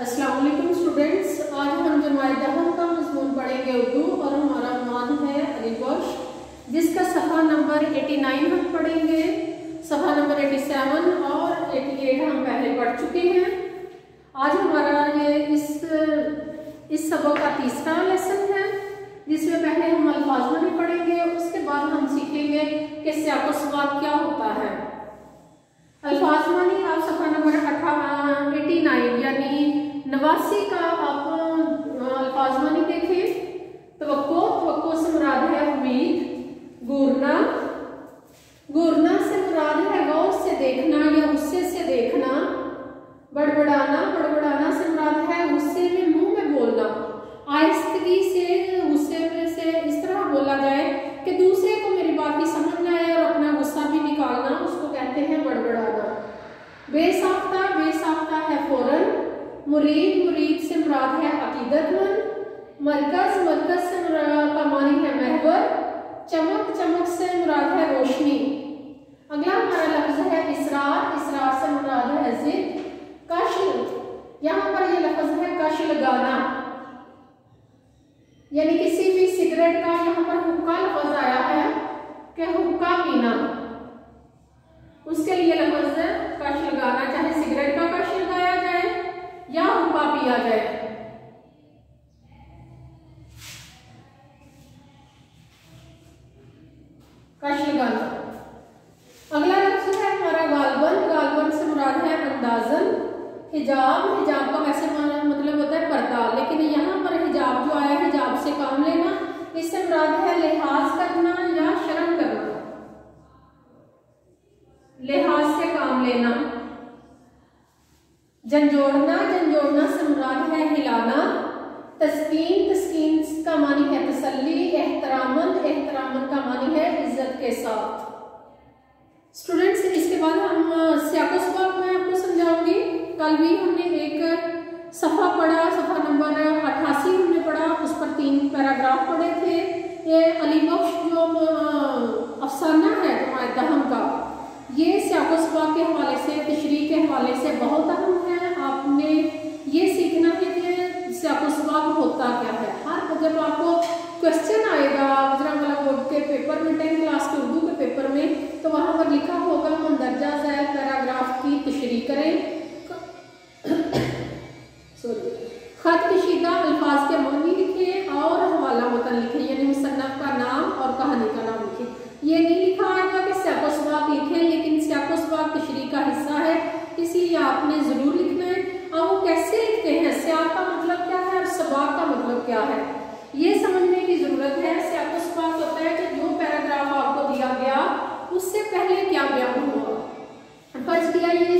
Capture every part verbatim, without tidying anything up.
अस्सलाम वालेकुम स्टूडेंट्स, आज हम जमात दहम का मज़मून पढ़ेंगे उर्दू और हमारा मान है अली बख्श, जिसका सफ़ा नंबर नवासी हम पढ़ेंगे। सफ़ा नंबर सत्तासी और अठासी हम पहले पढ़ चुके हैं। आज हमारा ये इस इस सबक का तीसरा लेसन है, जिसमें पहले हम अल्फाज़ पढ़ेंगे, उसके बाद हम सीखेंगे कि सियाक़ व सवाक़ क्या होता है। अल्फाज मानी आप सफ़ा नंबर नवासी यानी नवासी का आप अल्फाज मानी देखें। तवक्को तवक्को से मुराद है उम्मीद। गुरना गुरना से मुराद है गौर से देखना या गुस्से से देखना। बड़बड़ाना बड़बड़ाना से मुराद है गुस्से में मुंह में बोलना। आहिस्तगी से गुस्से में से इस तरह बोला जाए कि दूसरे को मेरी बात की समझ न आए और अपना गुस्सा भी निकालना, उसको कहते हैं बड़बड़ाना। बेसाख्ता बेसाख्ता है फौरन। मुरीद मुरीद से मुराद है अकीदतमंद। मरकज मरकज से का मानी है महवर। चमक चमक से मुराद है रोशनी। अगला हमारा लफ्ज है इसरार। इसरार से मुराद है जिद। कश्ल, यहाँ पर ये लफ्ज है कश्ल लगाना, यानी किसी भी सिगरेट का यहाँ पर हुक्का लफ्ज आया है कि हुक्का पीना, उसके लिए लफ्ज है कश लगाना। चाहे सिगरेट का कश लगाया जाए या हुक्का पिया जाए। कश लगाना। अगला लफ्ज है हमारा गालबन। गालबन से मुराद है अंदाजन। हिजाब, हिजाब का वैसे मतलब होता है पर्दा, लेकिन यहाँ पर हिजाब जो आया हिजाब से काम लेना, इससे मुराद है लिहाज करना या शर्म करना, लिहाज से काम लेना। झंझोड़ना, झंझोड़ना से मुराद है हिलाना। तस्कीन, तस्कीन का मानी है तसल्ली। एहतरामन, एहतरामन का मानी है इज्जत के साथ। स्टूडेंट्स, इसके बाद हम सियाक़ व सवाक़ में आपको समझाऊंगी। कल भी हमने एक सफ़ा पढ़ा, सफ़ा नंबर अट्ठासी हमने पढ़ा, उस पर तीन पैराग्राफ पढ़े थे। ये अली बख्श जो अफसाना है जमात दहम का, ये सियाक़ व सवाक़ के हवाले से, तशरीह के हवाले से बहुत अहम है। आपने ये सीखना है कि सियाक़ व सवाक़ होता क्या है। हर जब आपको क्वेश्चन आएगा गुजरांवाला बोर्ड के पेपर में, टेंथ क्लास के उर्दू के पेपर में, तो वहाँ पर लिखा होगा मंदरजा ज़ैल पैराग्राफ की तशरीह करें। सॉरी खत कशीदा अल्फाज के मानी लिखे और हवाला मतन लिखे, यानी मुसन्नफ का नाम और कहानी का नाम लिखे। ये नहीं लिखा आएगा कि सियाक़ व सवाक़ लिखें, लेकिन सियाक़ व सवाक़ तशरीह का हिस्सा है, इसलिए आपने जरूर लिखना है। और वो कैसे लिखते हैं, सियाक़ का मतलब क्या है और सवाक़ का मतलब क्या है, ये समझने की जरूरत है। सियाक़ व सवाक़ होता है कि जो पैराग्राफ आपको दिया गया उससे पहले क्या बयान हुआ। फर्ज किया ये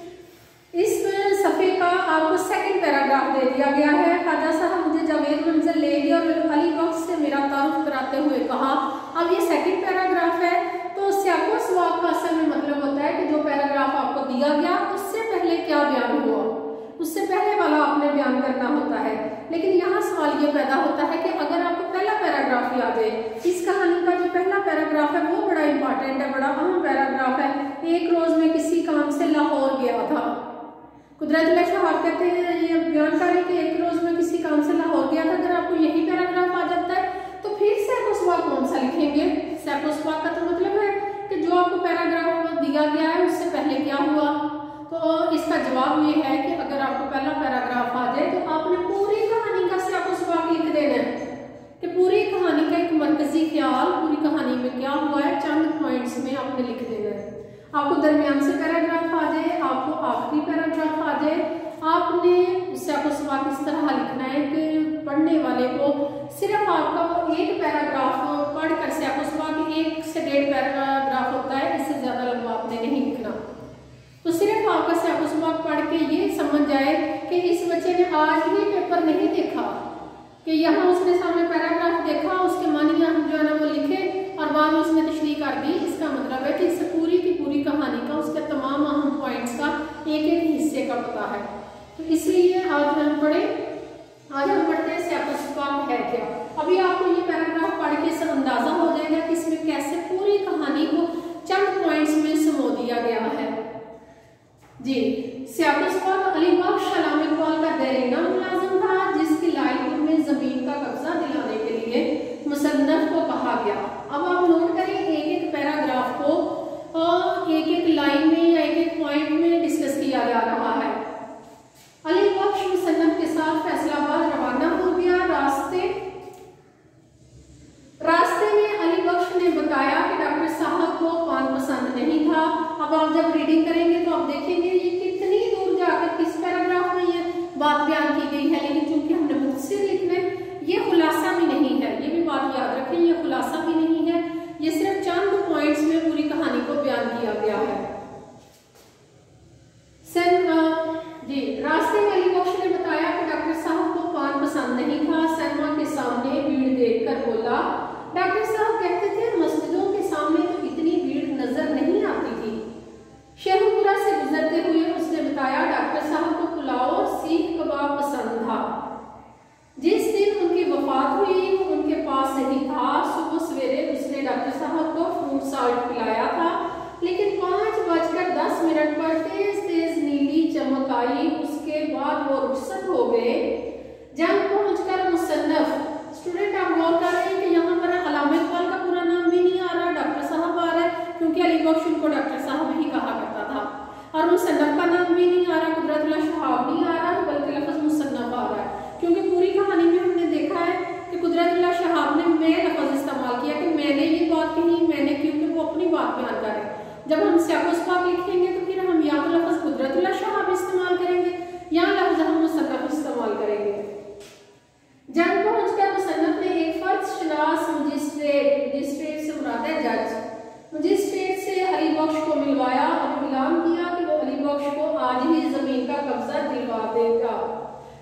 इस सफ़े का आपको सेकंड पैराग्राफ दे दिया गया है। ख्वाजा साहब मुझे जावेद मंजिल ले गए और अली बख्श से मेरा तारुफ कराते हुए कहा। अब ये सेकंड पैराग्राफ है, तो सियाक़ व सवाक़ का असल में मतलब होता है कि जो पैराग्राफ आपको दिया गया उससे पहले क्या बयान हुआ, उससे पहले वाला आपने बयान करना होता है। लेकिन यहाँ सवाल ये पैदा होता है कि अगर आपको पहला पैराग्राफ याद है, इस कहानी का जो पहला पैराग्राफ है वो बड़ा इंपॉर्टेंट है, बड़ा अहम पैराग्राफ है। एक रोज में किसी काम से लाहौर गया था। कुदरतुल्लाह शहाब कहते हैं, ये बयान करें कि एक रोज में किसी काम से लाहौर गया था। अगर आपको यही पैराग्राफ आ जाता है तो फिर सियाक़ व सवाक़ कौन सा लिखेंगे। सियाक़ व सवाक़ का तो मतलब है कि जो आपको पैराग्राफ दिया गया है उससे पहले क्या हुआ। तो इसका जवाब ये है कि अगर आपको पहला पैराग्राफ आ जाए तो आपने पूरी कहानी का सियाक़ व सवाक़ लिख देना है कि पूरी कहानी का एक मरकजी ख्याल, पूरी कहानी में क्या हुआ है, चंद पॉइंट्स में आपने लिख देना है। आपको दरमियान से पैराग्राफ आ जाए, आपको आखिरी पैराग्राफ आ जाए, आपने सियाक़ व सवाक़ इस तरह लिखना है कि पढ़ने वाले को सिर्फ आपका वो एक पैराग्राफ पढ़कर, सियाक़ व सवाक़ एक से डेढ़ पैराग्राफ होता है, इससे ज़्यादा लंबा आपने नहीं लिखना। तो सिर्फ आपका सियाक़ व सवाक़ पढ़ के ये समझ जाए कि इस बच्चे ने आज ही पेपर नहीं देखा, कि यहाँ उसने सामने पैराग्राफ देखा, उसके मानी जो है ना वो लिखे और बाद में उसने तशरीह कर दी। इसका मतलब है कि इससे पूरी की पूरी कहानी का, उसके तमाम अहम पॉइंट्स का, एक एक हिस्से का पता है। तो इसलिए आज हम पढ़े आज हम पढ़ते हैं सियाक़ व सवाक़ है क्या। अभी आपको ये पैराग्राफ पढ़ के इससे अंदाजा हो जाएगा कि इसमें कैसे पूरी कहानी को चंद पॉइंट्स में समो दिया गया है। जी, सियाक़ व सवाक़ अली बख्श अलामा इक़बाल का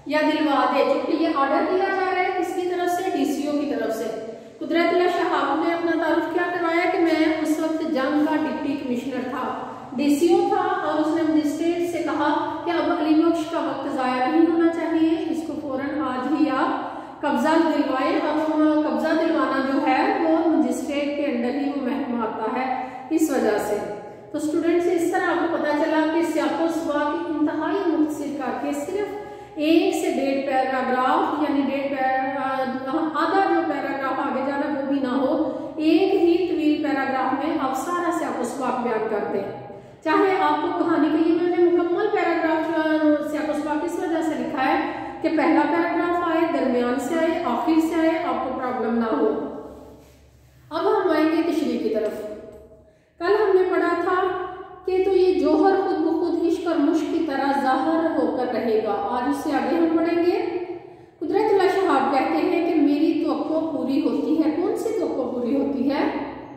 या दिलवा दे, क्योंकि ये ऑर्डर दिया जा रहा है किसकी तरफ से, डीसीओ की तरफ से। कुदरतुल्लाह शहाब ने अपना तारुफ क्या करवाया कि मैं उस वक्त जंग का डिप्टी कमिश्नर था, डीसीओ था, और उसने मजिस्ट्रेट से कहा कि अब अली बख्श का वक्त जाया नहीं होना चाहिए, इसको फौरन आज ही आप कब्जा दिलवाए। अब कब्जा दिलवाना जो है वो मजिस्ट्रेट के अंडर ही वो महकमा आता है इस वजह से। तो स्टूडेंट्स इस तरह आपको पता चला कि सियाको सवाल की इंतहाई मुख्तसर करके सिर्फ एक से डेढ़ पैराग्राफ यानी डेढ़ पैराग्राफ आधा जो पैराग्राफ आगे जाना वो भी ना हो, एक ही तवील पैराग्राफ में आप सारा सियाको सवाल बयान करते हैं। चाहे आपको कहानी के लिए मैंने मुकम्मल पैराग्राफ सियाको सवाल किस वजह से लिखा है कि पहला पैराग्राफ आए, दरमियान से आए, आखिर से आए, आपको प्रॉब्लम ना हो। अब हम आएंगे तशरीह की तरफ। कल हमने पढ़ा था कि तो ये जोहर खुद ब खुद इश्क और मुश्क की तरह जाहिर होकर रहेगा। आज उससे आगे हम पढ़ेंगे। कुदरतुल्लाह शहाब कहते हैं कि मेरी तवक्को पूरी होती है। कौन सी तवक्को पूरी होती है?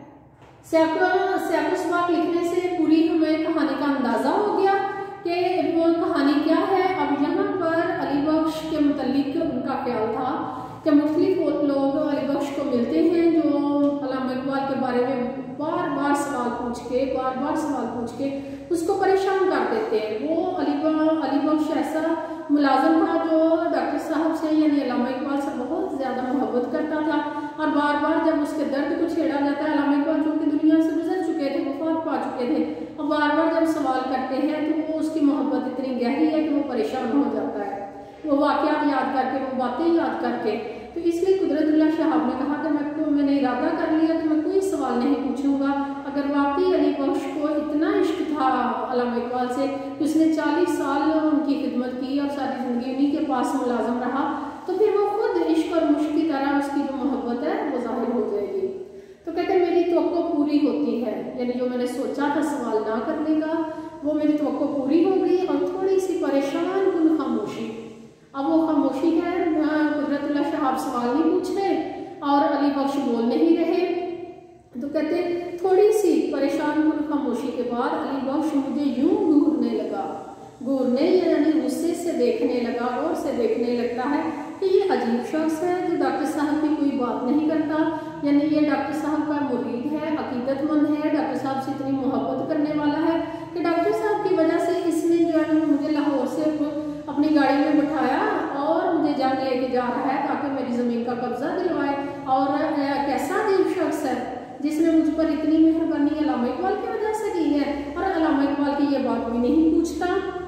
सियाको सवाल लिखने से पूरी हमें कहानी का अंदाजा हो गया कि वो कहानी क्या है। अब यहाँ पर अली बख्श के मुतल्लिक उनका ख्याल था कि मुख्तलिफ लोग अली बख्श को मिलते हैं जो अल्लामा इकबाल के बारे में बार बार सवाल पूछ के बार बार सवाल पूछ के उसको परेशान कर देते हैं। वो अली अली बख्श ऐसा मुलाजिम था जो डॉक्टर साहब से यानी अल्लामा इकबाल से बहुत ज़्यादा मोहब्बत करता था, और बार बार जब उसके दर्द को छेड़ा जाता है, अल्लामा इकबाल जो कि दुनिया से गुजर चुके थे, वफात पा चुके थे, और बार बार जब सवाल करते हैं तो वो उसकी मोहब्बत इतनी गहरी है कि वो परेशान हो जाता है, वो वाक़यात याद करके, वो बातें याद करके। तो इसलिए कुदरतुल्लाह शहाब ने कहा कि मैं तो मैंने इरादा कर लिया कि मैं कोई सवाल नहीं पूछूंगा। अगर वाकई अली बख्श को इतना इश्क था अल्लामा इकबाल से कि उसने चालीस साल उनकी खिदमत की और सारी ज़िंदगी उन्हीं के पास मुलाजम रहा, तो फिर वो खुद इश्क और मुश्क की तरह उसकी जो मोहब्बत है वो जाहिर हो जाएगी। तो कहते हैं मेरी तवक्को पूरी होती है, यानी जो मैंने सोचा था सवाल ना करने का वो मेरी तवक्को पूरी हो गई। और थोड़ी सी परेशान कुन खामोशी, अब वो खामोशी है, कुदरतुल्लाह शहाब सवाल नहीं पूछ रहे और अली बख्श बोल नहीं रहे। तो कहते थोड़ी सी परेशान कुन खामोशी के बाद अली बख्श मुझे यूं घूरने लगा, घूरने यानी गुस्से से देखने लगा, गौर से देखने लगता है कि ये अजीब शख्स है जो डॉक्टर साहब की कोई बात नहीं करता, यानी ये डॉक्टर साहब का मुरीद है, अकीदतमंद है, डॉक्टर साहब से इतनी मोहब्बत करने वाला है कि डॉक्टर साहब की वजह से इसने जो है मुझे लाहौर से अपनी गाड़ी में बिठाया और मुझे जंग लेके जा रहा है ताकि मेरी ज़मीन का कब्जा दिलवाए। और कैसा अजीब शख्स है जिसने मुझ पर इतनी मेहरबानी अल्लामा इकबाल की वजह से की है, और अल्लामा इकबाल की ये बात भी नहीं पूछता।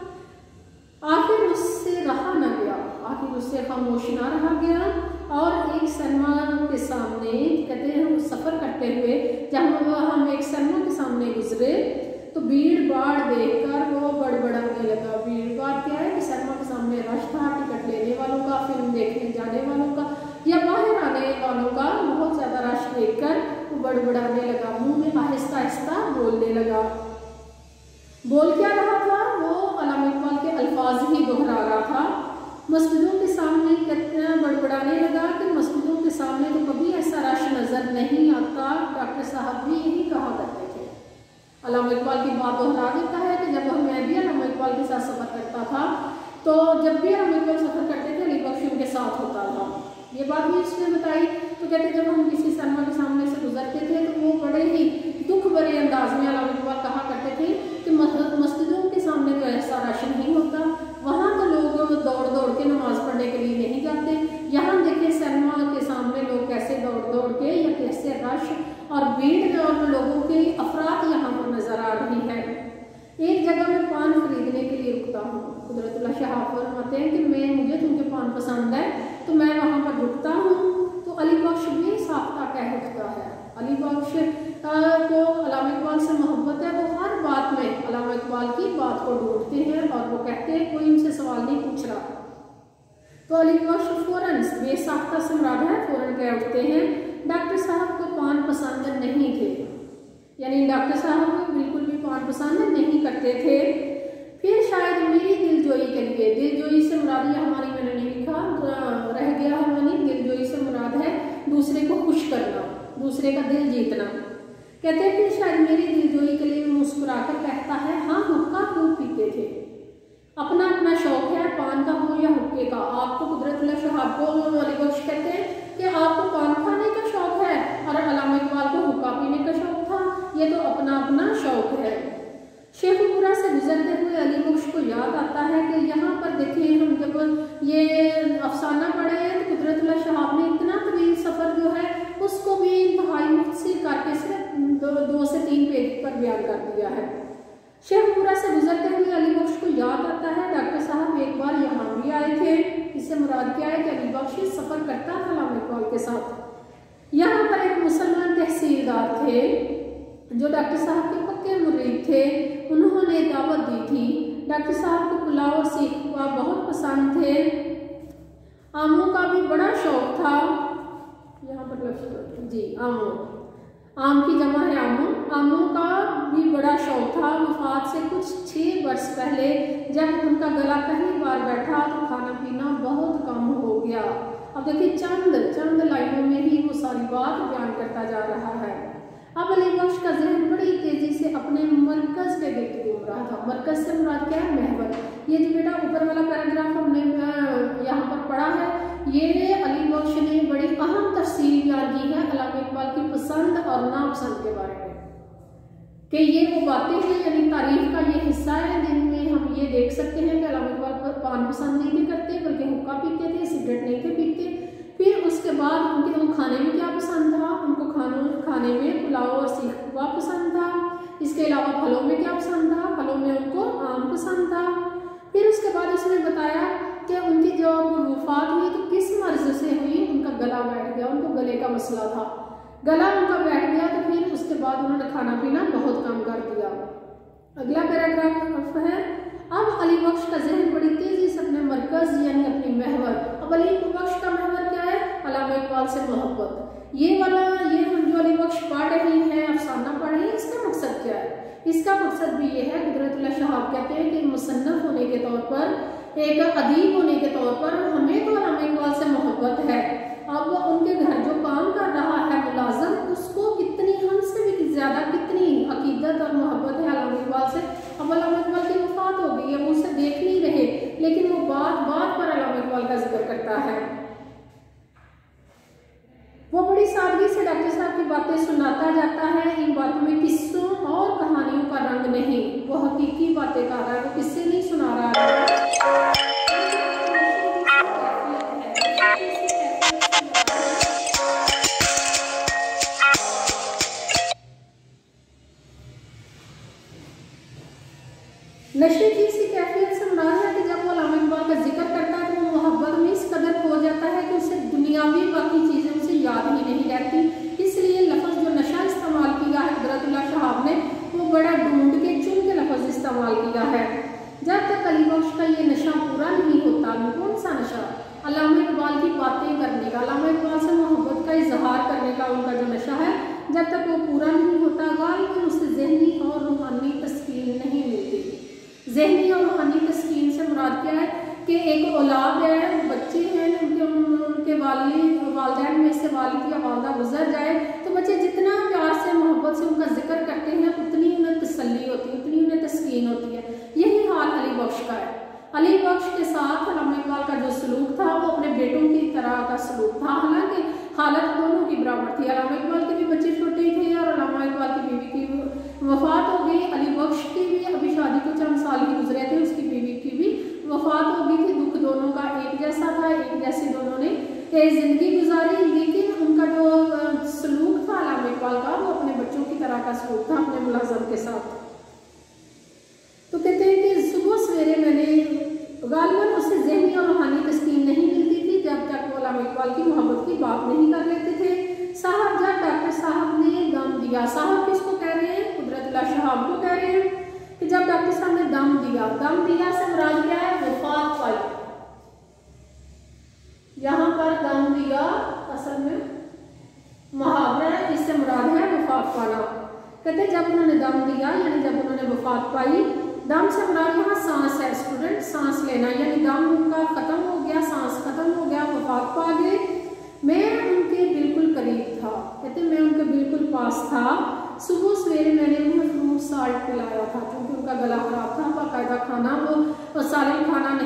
आखिर उससे रहा न गया, आखिर उससे खामोश ना रहा गया, और एक सनमा के सामने कहते हैं सफ़र करते हुए जब हम एक सनमा के सामने गुजरे तो भीड़ बाढ़ देखकर वो बड़बड़ाने लगा। भीड़ बाढ़ क्या है कि सरमा के सामने रश था, टिकट लेने वालों का, फिल्म देखने जाने वालों का या बाहर आने वालों का बहुत ज़्यादा रश देखकर वो बड़बड़ाने लगा, मुंह में आहिस्ता आहिस्ता बोलने लगा। बोल क्या रहा था? वो अल्लामा इकबाल के अल्फाज ही दोहरा रहा था। मस्जिदों के सामने कितना बड़बड़ाने लगा कि मस्जिदों के सामने तो कभी ऐसा रश नज़र नहीं आता, डॉक्टर साहब भी यही कहा करते थे। अल्लामा इकबाल की बात दोहरा देता है कि जब मैं भी अल्लामा इकबाल के साथ सफ़र करता था तो जब भी अल्लामा इकबाल सफ़र करते थे अली बख्श उनके साथ होता था। ये बात भी उसने बताई। तो कहते जब हम किसी सरमा के सामने से गुजरते थे तो वो बड़े ही दुख भरे अंदाज में अल्लामा इकबाल कहा करते थे कि मस्जिदों के सामने तो ऐसा रश नहीं होता, वहाँ तो लोग दौड़ दौड़ के नमाज पढ़ने के लिए नहीं जाते, यहाँ देखिए सरमा के सामने लोग कैसे दौड़ दौड़ के या कैसे रश और भीड़ और लोगों की अफरात यहाँ पर नजर आ रही है। एक जगह मैं पान खरीदने के लिए रुकता हूँ। कुदरतुल्लाह शहाब फरमाते हैं कि मैं मुझे तुमके पान पसंद है तो मैं वहाँ पर रुकता हूँ। तो अली बख्श भी साख्ता कह उठता है। अली बख्श को अल्लामा इकबाल से मोहब्बत है, वो हर बात में अल्लामा इकबाल की बात को ढूंढते हैं और वो कहते हैं कोई उनसे सवाल नहीं पूछ रहा। तो अली बख्श फौरन बेसाख्ता से मुराद है फौरन कह उठते हैं डॉक्टर साहब को पान पसंद नहीं थे, यानी डॉक्टर साहब बिल्कुल भी पान पसंद नहीं करते थे। फिर शायद मेरी दिलजोई के लिए, दिलजोई से मुराद ये हमारी मैंने नहीं लिखा रह गया है, मैंने दिलजोई से मुराद है दूसरे को खुश करना, दूसरे का दिल जीतना। कहते हैं कि शायद मेरी दिलजोई के लिए मुस्कुरा कर कहता है हाँ हुक्का खूब पीते थे, अपना अपना शौक है पान का हो या हुक्के का। आपको कुदरतुल्लाह शहाब को अली बख्श कहते हैं कि आपको पान खाने का शौक है और अल्लामा इकबाल को हुक्का पीने का शौक था। ये तो अपना अपना शौक है। शेखुपुरा से गुजरते हुए अली बख्श को याद आता है कि यहाँ पर देखिए हम जब ये अफसाना पढ़े हैं तो कुदरतुल्लाह शहाब ने इतना तवील सफ़र जो है उसको भी इंतहाई मुख्तसर करके सिर्फ दो, दो से तीन पेज पर बयान कर दिया है। शेखुपुरा से गुजरते हुए अली बख्श को याद आता है डॉक्टर साहब एक बार यहाँ भी आए थे। इससे मुराद क्या है कि अली बख्श सफ़र करता था अल्लामा इकबाल के साथ। यहाँ पर एक मुसलमान तहसीलदार थे जो डॉक्टर साहब के पक्के मुरीद थे। उन्होंने दावत दी थी। डॉक्टर साहब को पुलाव और सीख कबाब बहुत पसंद थे। आमों का भी बड़ा शौक था। यहाँ पर लफ्ज़ जी आमों, आम की जमा है आमों। आमों का भी बड़ा शौक था। वफात से कुछ छः वर्ष पहले जब उनका गला पहली बार बैठा तो खाना पीना बहुत कम हो गया। अब देखिए चंद चंद लाइनों में ही वो सारी बात बयान करता जा रहा है। अब अली बख्श का जहन बड़ी तेजी से अपने मरकज के गिर्द घूम रहा था। मरकज से मुराद क्या है? महवर। ये जो बेटा ऊपर वाला पैराग्राफ हमने यहाँ पर पढ़ा है, ये अली बख्श ने बड़ी अहम तफसील बयान की है अल्लामा इकबाल की पसंद और नापसंद के बारे में, कि ये वो बातें हैं यानी तारीफ का ये हिस्सा है जिनमें हम ये देख सकते हैं कि अल्लामा इकबाल पर पान पसंद नहीं थे करते, बल्कि हुक्का पीते थे, सिगरेट नहीं थे पीते। फिर उसके बाद उनके वो खाने में क्या पसंद था? उनको खानों खाने में पुलाव और सीख कबाब पसंद था। इसके अलावा फलों में क्या पसंद था? फलों में उनको आम पसंद था। फिर उसके बाद उसने बताया कि उनकी जब वफात हुई तो किस मर्ज से हुई? उनका गला बैठ गया, उनको गले का मसला था, गला उनका बैठ गया। तो फिर उसके बाद उन्होंने खाना पीना बहुत कम कर दिया। अगला पैराग्राफ है, अब अली बख्श का जहन बड़ी तेजी से अपने मरकज यानी अपनी महवर। अब अली बख्श का महवर क्या है? अल्लामा इकबाल से मोहब्बत। ये वाला ये हम जो अली बख्श पढ़ रहे हैं, अफसाना पढ़ रहे हैं, इसका मकसद क्या है? इसका मकसद भी ये है, कुदरतुल्लाह शहाब कहते हैं कि मुसन्नफ होने के तौर पर, एक अदीब होने के तौर पर हमें तो अल्लामा इकबाल से मोहब्बत है। अब उनके घर जो काम कर रहा है मुलाजम, उसको कितनी हमसे भी ज़्यादा कितनी अकीदत और मोहब्बत है अल्लामा इकबाल से। अब अल्लामा इकबाल की वफात हो गई है, वो उसे देख नहीं रहे, लेकिन वो बात बात पर अल्लामा इकबाल का जिक्र करता है। वो बड़ी सादगी से डॉक्टर साहब की बातें सुनाता जाता है। इन बातों में किस्सों और कहानियों का रंग नहीं, वो हकीकी बातें कर रहा है, वो किस्से नहीं सुना रहा है। नशे की इसी कैफियत से मुराद है कि जब वो अल्लामा इकबाल का जिक्र करता है तो वो मोहब्बत में इस कदर खो जाता है कि उसे दुनियावी बाकी चीज़ें उसे याद ही नहीं रहती। इसलिए लफ्ज़ जो नशा इस्तेमाल किया है कुदरतुल्लाह शहाब ने, वो बड़ा ढूंढ के चुन के लफ्ज़ इस्तेमाल किया है। जब तक अली बख्श का ये नशा पूरा नहीं होता, कौन सा नशा? अल्लामा इकबाल की बातें करने का, अल्लामा इकबाल से मोहब्बत का इजहार करने का उनका जो नशा है, जब तक वो पूरा नहीं होता, गालिबन उसे ज़हनी और रूहानी तस्कीन नहीं मिलती। ज़हनी और रूहानी तस्कीन से मुराद क्या है कि एक औलाद है, बच्चे हैं, उनके उनके वालिद वालिदैन में से वालिद या वालदा गुजर जाए तो बच्चे जितना प्यार से मोहब्बत से उनका जिक्र करते हैं उतनी उन्हें तसल्ली होती है, उतनी उन्हें तस्कीन होती है। यही हाल अली बख्श का है। अली बख्श के साथ अल्लामा इकबाल का जो सलूक था वो अपने बेटों की तरह का सलूक था। हालांकि हालत दोनों की बराबर थी। अल्लामा इकबाल के भी बच्चे छोटे थे और अल्लामा इकबाल की बीवी की वफात हो गई। अली बख्श की भी अभी शादी को चंद साल ही गुजरे थे, उसकी बीवी की भी वफात हो गई थी। दुख दोनों का एक जैसा था, एक जैसे दोनों ने जिंदगी गुजारी, लेकिन उनका जो सलूक था अल्लामा इकबाल का वो अपने बच्चों की तरह का सलूक था अपने मुलाजम के साथ। तो कहते हैं कि सुबह सवेरे मैंने गालिबन उससे ज़हनी और रूहानी तस्कीन नहीं मिलती थी जब तक वो अल्लामा इकबाल की मोहब्बत की बात नहीं कर लेते थे। साहब जब डॉक्टर साहब ने दम दिया, साहब किसको कह रहे हैं? कुदरतुल्लाह शहाब को कह रहे हैं कि जब डॉक्टर साहब ने दम दिया, दम दिया से मुराद क्या है? वफात पाई। यहाँ पर दम दिया असल में मुहावरा है, इससे मुराद है वफात पाना। कहते जब उन्होंने दम दिया यानी जब उन्होंने वफात पाई, दम से मुराद यहाँ सांस है स्टूडेंट, सांस लेना, यानी दम उनका खत्म हो गया, सांस खत्म हो गया, वफात पा गए। मैं उनके बिल्कुल करीब था, कहते मैं उनके बिल्कुल पास था। सुबह सवेरे मैंने उन्हें फ्रूट साल्ट पिलाया था क्योंकि उनका गला खराब था, बाकायदा खाना वो सालिम खाना नहीं वो खा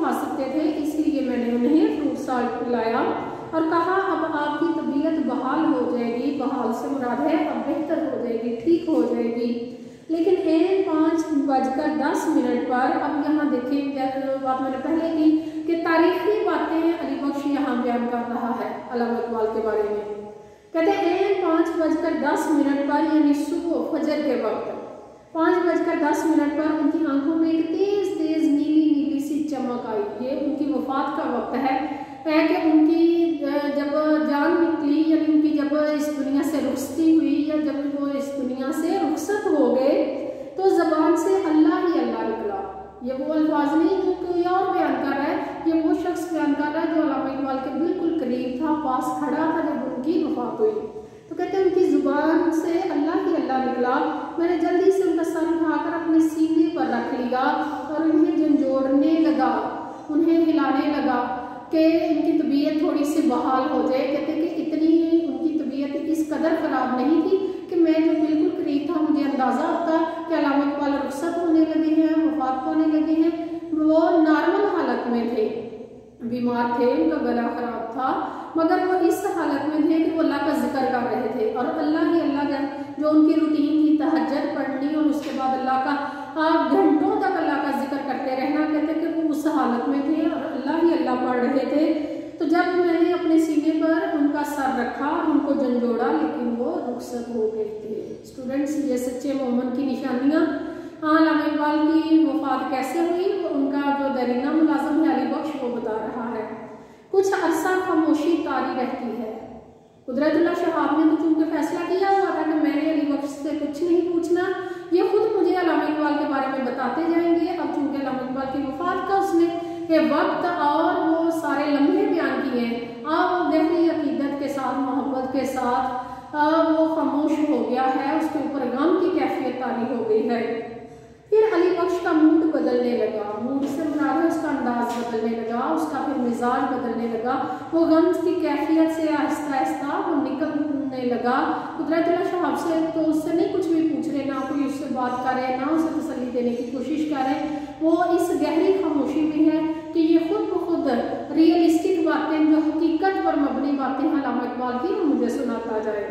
खा सकते थे, इसलिए मैंने उन्हें फ्रूट साल्ट पिलाया और कहा अब आपकी तबीयत बहाल हो जाएगी। बहाल से मुराद है अब बेहतर हो जाएगी, ठीक हो जाएगी। लेकिन एन पाँच बजकर दस मिनट पर, अब यहाँ देखिए बात मैंने पहले की कि तारीखी बातें अली बख्श यहाँ बयान कर रहा है अल्लामा इकबाल के बारे में। कहते हैं एन पाँच बजकर दस मिनट पर यानी सुबह फजर के वक्त पाँच बजकर दस मिनट पर उनकी आंखों में एक तेज तेज नीली नीली सी चमक आई। ये उनकी वफात का वक्त है, है कि उनकी जब जान निकली यानी उनकी जब इस दुनिया से रुखसती हुई या जब वो इस दुनिया से रुखसत हो गए तो जबान से अल्लाह ही अल्लाह निकला। ये वो अल्फाज नहीं जो कोई और बयान कर रहा है, ये वो शख्स बयान कर रहा है जो अल्लामा इकबाल के बिल्कुल करीब था, पास खड़ा था जब उनकी वफात हुई। तो कहते हैं उनकी जुबान से अल्लाह ही अल्लाह निकला। मैंने जल्दी से उनका सर उठाकर अपने सीने पर रख लिया और उन्हें झंझोड़ने लगा, उन्हें हिलाने लगा कि इनकी तबीयत थोड़ी सी बहाल हो जाए। कहते कि इतनी उनकी तबीयत इस कदर ख़राब नहीं थी कि मैं जो बिल्कुल करीब था मुझे अंदाज़ा होता कि अल्लामा इकबाल रुखसत होने लगे हैं, वफात होने लगे हैं। वो नॉर्मल हालत में थे, बीमार थे, उनका गला ख़राब था, मगर वो इस हालत में थे कि वो अल्लाह का जिक्र कर रहे थे और अल्लाह ही अल्लाह जो उनकी रूटीन थी तहज्जुद पढ़नी और उसके बाद अल्लाह का आप घंटों तक अल्लाह का जिक्र करते रहना। कहते कि वो उस हालत में थे और अल्लाह ही अल्लाह पढ़ रहे थे। तो जब मैंने अपने सीने पर उनका सर रखा और उनको झंझोड़ा लेकिन वो रुखसत हो गए थे। स्टूडेंट्स, ये सच्चे मोमिन की निशानियाँ। हाँ, अल्लामा इकबाल की वफात कैसे हुई उनका जो दरीना मुलाज़िम है अली बख्श वो बता रहा है। कुछ अरसा खामोशी तारी रहती है। कुदरतुल्लाह शहाब ने तो चूंकि फैसला किया हुआ था कि मैंने अली बख्श से कुछ नहीं पूछना, ये खुद मुझे अल्लामा इकबाल के बारे में बताते जाएंगे। अब चूंकि अल्लामा इकबाल की वफात का उसने ये वक्त और वो सारे लम्हे बयान किए हैं, अब गहरी अकीदत के साथ मोहब्बत के साथ वो खामोश हो गया है, उसके ऊपर गम की कैफियत तारी हो गई है। फिर अली बख्श का मूड बदलने लगा, मूड से मुराद है उसका अंदाज बदलने लगा, उसका फिर मिजाज बदलने लगा। वो गम की कैफियत से आहिस्ता आहिस्ता वो निकलने लगा। कुदरतुल्लाह शहाब से तो उससे नहीं कुछ भी पूछ रहे, ना कोई उससे बात करे, ना उसे तसल्ली देने की कोशिश करे। वो इस गहरी खामोशी में है कि ये खुद ब खुद रियलिस्टिक बातें जो हकीकत पर मबनी बातें हैं अल्लामा इकबाल की वो मुझे सुनाता जाए।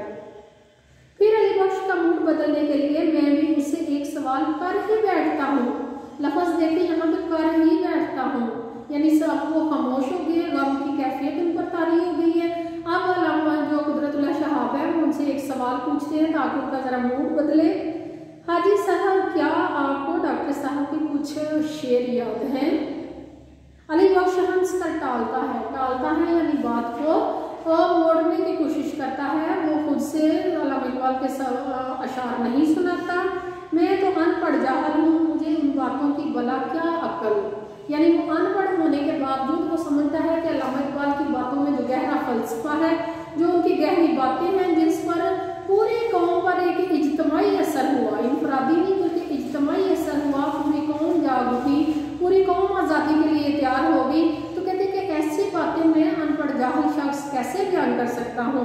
फिर अली बख्श का मूड बदलने के लिए मैं भी उससे एक सवाल कर ही बैठता हूँ। लफ्ज़ देखिए यहाँ पे कर ही बैठता हूँ, यानी सब वो खामोश हो गए, गम की कैफियत उन पर तारी हो गई है। अब अल्लामा जो कुदरतुल्लाह शहाब है वो उनसे एक सवाल पूछते हैं ताकि उनका ज़रा मूड बदले। हाजी साहब, क्या आपको डॉक्टर साहब के कुछ शेर याद हैं? अली बख्श हंस कर टालता है, टालता है यानी बात को और मोड़ने की कोशिश करता है। वो खुद से अल्लामा इकबाल के अशार नहीं सुनाता। मैं तो अनपढ़ जाहल हूँ, मुझे उन बातों की भला क्या अक्ल। यानी वो अनपढ़ होने के बावजूद वो समझता है कि अल्लामा इकबाल की बातों में जो गहरा फलसफा है, जो उनकी गहरी बातें हैं, जिस पर पूरी कौम पर एक इज्तमाई असर हुआ, इनफरादी नहीं बल्कि इज्तमाई असर हुआ, पूरी कौम जाग उठी, पूरी कौम आज़ादी के लिए तैयार हो गई। तो कहते कि ऐसी बातें मैं अनपढ़ जाहिल शख्स कैसे बयान कर सकता हूँ,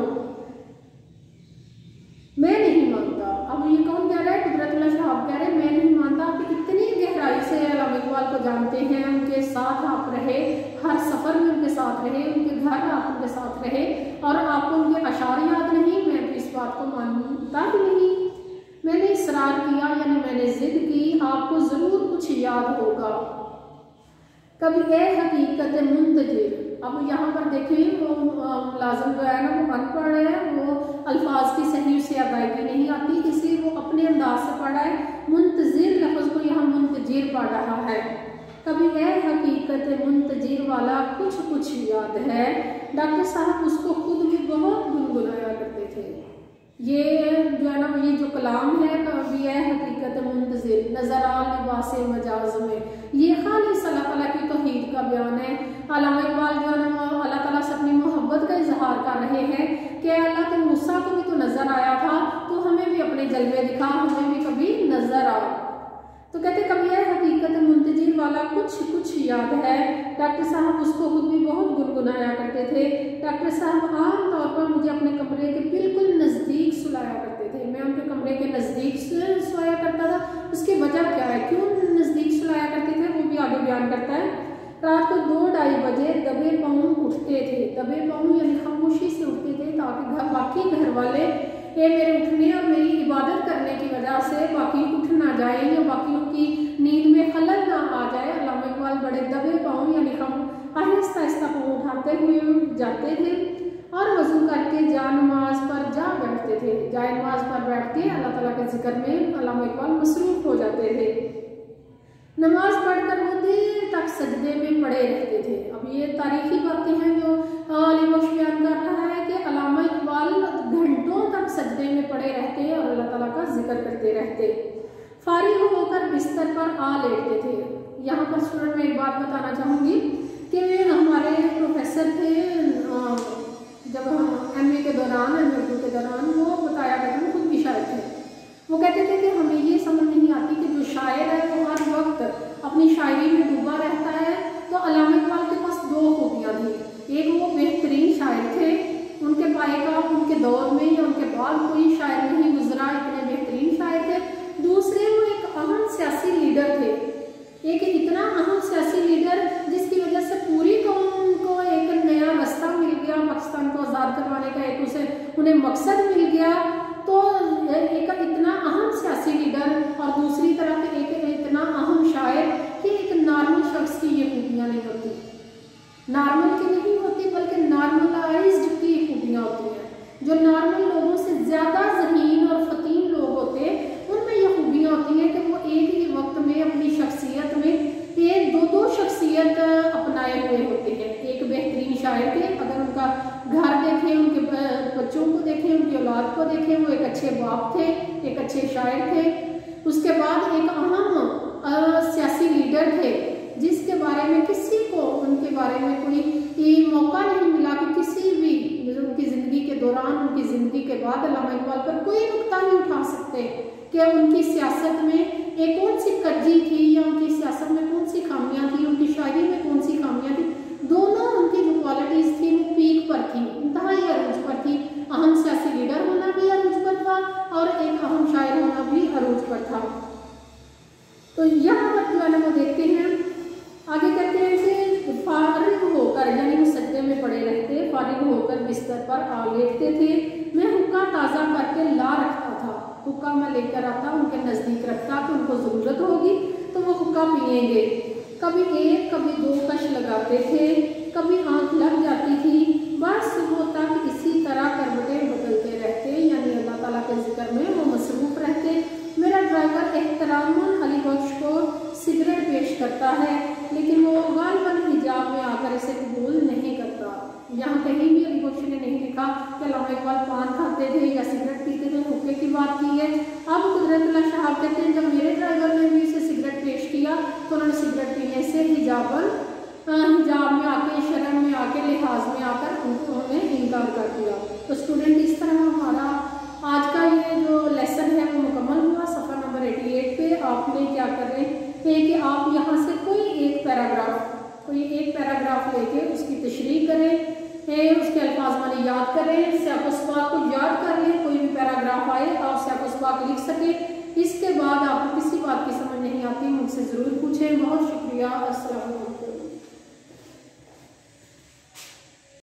मैं नहीं मानता। अब ये कौन कह रहा है? कुदरतुल्लाह शहाब कह रहे हैं मैं नहीं मानता। आप इतनी गहराई से अल्लामा इकबाल को जानते हैं, उनके साथ आप रहे, हर सफ़र में उनके साथ रहे, उनके घर आप उनके साथ रहे और आपको उनके अशार याद नहीं। मैं तो इस बात को मानता ही नहीं। मैंने इसरार किया यानी मैंने जिद की, आपको ज़रूर कुछ याद होगा। कभी ए हकीकत मुंतजिर। अब यहाँ पर देखिए वो मुलाज़िम जो है ना वो अनपढ़ है, वो अल्फाज की सही उसे अदायगी नहीं आती, इसलिए वो अपने अंदाज से पढ़ा है। मुंतजिर लफ्ज़ को यहाँ मुंतजिर पढ़ रहा है। कभी ए हकीकत मुंतजिर वाला कुछ कुछ याद है। डॉक्टर साहब उसको खुद भी बहुत गुनगुनाया करते थे। ये जो है ना ये जो कलाम है कभी ए हकीकत मुंतजिर नज़रा लिबास मजाज में, ये खालिस अल्लाह ताला की तौहीद का बयान है। अल्लामा इकबाल जो है ना अल्लाह ताला से अपनी मोहब्बत का इजहार कर रहे हैं कि अल्लाह तो मूसा को भी तो नज़र आया था, तो हमें भी अपने जलवे दिखा, हमें भी कभी नज़र आ। तो कहते कभी यह हकीकत मुंतजिर वाला कुछ कुछ याद है। डॉक्टर साहब उसको खुद भी बहुत गुनगुनाया करते थे। डॉक्टर साहब आम तौर पर मुझे अपने कमरे के बिल्कुल नज़दीक सुलाया करते थे। मैं उनके कमरे के नज़दीक सोया करता था। उसकी वजह क्या है, क्यों नज़दीक सुलाया करते थे, वो भी आगे बयान करता है। रात को दो ढाई बजे दबे पाँव उठते थे। दबे पाँव यानी खामोशी से उठते थे ताकि घर बाकी घर वाले ये मेरे उठने और मेरी इबादत करने की वजह से बाकी उठ ना जाए या बाकियों की नींद में खलल ना आ जाए। अल्लामा इकबाल बड़े दबे पाँव यानी हम आहिस्ता आहिस्ता पाँव उठाते हुए जाते थे और वज़ू करके जा नमाज पर जा बैठते थे। जाए नमाज पर बैठ के अल्लाह ताला के जिक्र में अल्लामा इकबाल मसरूफ हो जाते थे। नमाज पढ़कर वो देर तक सजदे में पड़े रहते थे। अब ये तारीखी बातें हैं जो अली बख्श बयान कर रहा है कि अल्लामा इकबाल घंटों तक सजदे में पड़े रहते और अल्लाह ताला का जिक्र करते रहते। फारिग होकर बिस्तर पर आ लेटते थे। यहाँ पर स्टूडेंट में एक बात बताना चाहूँगी कि हमारे प्रोफेसर थे जब हम एम ए के दौरान एम ए के दौरान वो बताया करते, खुद भी शायर थे। वो कहते थे कि हमें ये समझ नहीं आती कि जो शायर है वो हर वक्त अपनी शायरी में डूबा रहता है। तो अल्लामा इकबाल के पास दो खूबियाँ थी। एक वो बेहतरीन शायर थे, उनके पाएगा उनके दौर में या उनके बाद कोई शायर नहीं गुजरा, इतने बेहतरीन शायर थे। दूसरे वो एक अहम सियासी लीडर थे, एक इतना अहम सियासी लीडर जिसकी वजह से पूरी कौम को एक नया रास्ता मिल गया, पाकिस्तान को आज़ाद करवाने का एक उसे उन्हें मकसद मिल गया। तो एक इतना अहम सियासी लीडर और दूसरी तरफ एक इतना अहम शायर कि एक नॉर्मल शख्स की ये खूबियाँ नहीं होती, नॉर्मल की नहीं होती बल्कि नॉर्मलाइज्ड की खूबियाँ होती हैं। जो नॉर्मल लोगों से ज़्यादा ज़हीन और फतीन लोग होते हैं उनमें ये खूबियाँ होती हैं कि वो एक ही वक्त में अपनी शख्सियत में एक दो दो शख्सियत अपनाए हुए होते हैं। एक बेहतरीन शायर थे, अगर उनका घर देखें, उनके बच्चों को देखें, उनकी औलाद को देखें, वो एक अच्छे बाप थे, एक अच्छे शायर थे। उसके बाद एक अहम सियासी लीडर थे जिसके बारे में किसी को उनके बारे में कोई मौका नहीं मिला कि किसी भी उनकी ज़िंदगी के दौरान, उनकी ज़िंदगी के बाद अल्लामा इकबाल पर कोई नुक्ता नहीं उठा सकते कि उनकी सियासत में एक कौन सी कज्जी थी या उनकी सियासत में कौन सी खामियां थी, उनकी शायरी में कौन सी खामियां थी। दोनों उनकी जो क्वालिटीज़ थी वो पीक पर थी, इंतहाई अरूज पर थी। अहम सियासी लीडर होना भी अरूज पर था और एक अहम शायर होना भी अरूज पर था। तो यहाँ पर जो है वो देखते हैं, आगे कहते हैं कि फारिग होकर यानी वो सजदे में पड़े रहते, फारिग होकर बिस्तर पर आ लेटते थे। मैं हुक्का ताज़ा करके ला रखता था, हुक्का मैं लेकर आता उनके नज़दीक रखता कि उनको ज़रूरत होगी तो वो हुक्का पिएंगे। कभी एक कभी दो कश लगाते थे, कभी आँख लग जाती थी। बस सुबह तक इसी तरह करवटें बदलते रहते यानी अल्लाह ताला के जिक्र में वो मसरूफ़ रहते। मेरा ड्राइवर एहतरामन अली बख्श को सिगरेट पेश करता है लेकिन वो गालिबन हिजाब में आकर इसे कबूल नहीं करता। यहाँ कहीं भी अली बख्श ने नहीं लिखा कि अल्लामा इकबाल पान खाते थे या सिगरेट पीते थे, हुक्के की बात की है। अब कुदरतुल्लाह साहब कहते हैं जब मेरे ड्राइवर ने भी इसे सिगरेट पेश किया तो उन्होंने सिगरेट पीने से हिजाबन हिजाब में आके, शर्म में आके, लिहाज में आकर उन्होंने इनकार कर दिया। तो स्टूडेंट इस तरह हमारा आज का ये जो लेसन है वो मुकम्मल हुआ। सफ़ा नंबर अठासी पे आपने क्या कर रहे हैं कि आप यहाँ से कोई एक पैराग्राफ कोई एक पैराग्राफ लेके उसकी तशरीह करें, उसके अल्फाज माने याद करें, सियाक़-ओ-सबाक़ को याद कर लें। कोई भी पैराग्राफ आए आप सियाक़-ओ-सबाक़ लिख सकें। इसके बाद आपको किसी बात की समझ नहीं आती मुझसे ज़रूर पूछें। बहुत शुक्रिया। अस्सलाम वालेकुम।